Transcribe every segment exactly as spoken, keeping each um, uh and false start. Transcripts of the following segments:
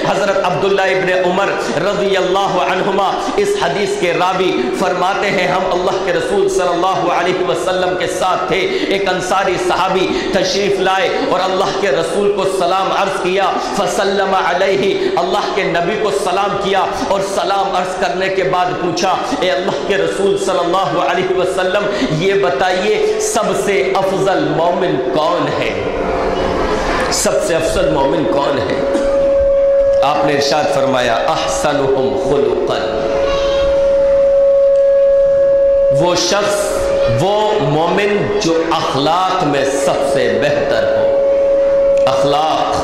حضرت عبداللہ ابن عمر رضی اللہ عنہما اس حدیث کے راوی فرماتے ہیں ہم اللہ کے رسول صلی اللہ علیہ وسلم کے ساتھ تھے، ایک انصاری صحابی تشریف لائے اور اللہ کے رسول کو سلام عرض کیا، فسلم علیہ، اللہ کے نبی کو سلام کیا اور سلام عرض کرنے کے بعد پوچھا اے اللہ کے رسول صلی اللہ علیہ وسلم یہ بتائیے سب سے افضل مومن کون ہے؟ سب سے افضل مومن کون ہے؟ آپ نے ارشاد فرمایا احسنہم خلقا، وہ شخص، وہ مومن جو اخلاق میں سب سے بہتر ہو۔ اخلاق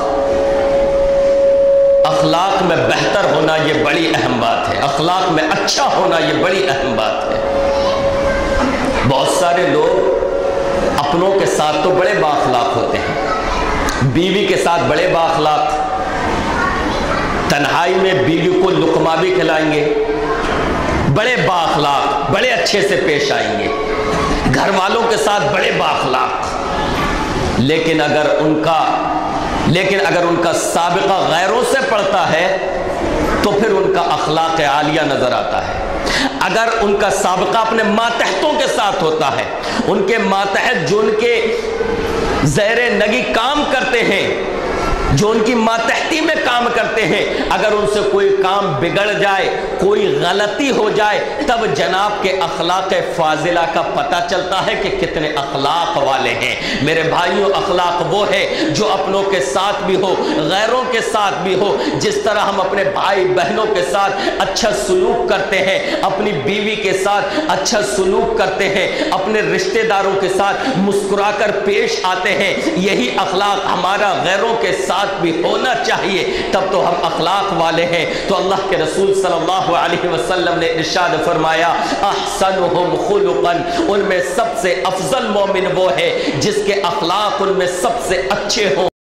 اخلاق میں بہتر ہونا یہ بڑی اہم بات ہے، اخلاق میں اچھا ہونا یہ بڑی اہم بات ہے۔ بہت سارے لوگ اپنوں کے ساتھ تو بڑے بااخلاق ہوتے ہیں، بیوی کے ساتھ بڑے بااخلاق، تنہائی میں بیوی کو لقمہ بھی کھلائیں گے، بڑے بااخلاق، بڑے اچھے سے پیش آئیں گے، گھر والوں کے ساتھ بڑے بااخلاق، لیکن اگر ان کا لیکن اگر ان کا سابقہ غیروں سے پڑتا ہے تو پھر ان کا اخلاق عالیہ نظر آتا ہے۔ اگر ان کا سابقہ اپنے ماتحتوں کے ساتھ ہوتا ہے، ان کے ماتحت جو ان کے زیر نگی کام کرتے ہیں، جو ان کی ماتحتی میں کام کرتے ہیں، اگر ان سے کوئی کام بگڑ جائے، کوئی غلطی ہو جائے، تب جناب کے اخلاق فاضلہ کا پتہ چلتا ہے کہ کتنے اخلاق والے ہیں۔ میرے بھائیوں، اخلاق وہ ہے جو اپنوں کے ساتھ بھی ہو، غیروں کے ساتھ بھی ہو۔ جس طرح ہم اپنے بھائی بہنوں کے ساتھ اچھا سلوک کرتے ہیں، اپنی بیوی کے ساتھ اچھا سلوک کرتے ہیں، اپنے رشتہ داروں کے ساتھ مسکرا کر پیش آتے ہیں، یہی اخلاق ہمارا غیروں کے ساتھ بھی ہونا چاہیے، تب تو ہم اخلاق والے ہیں۔ تو اللہ کے رسول صلی اللہ علیہ وسلم نے ارشاد فرمایا احسنہم خلقا، ان میں سب سے افضل مومن وہ ہے جس کے اخلاق ان میں سب سے اچھے ہوں۔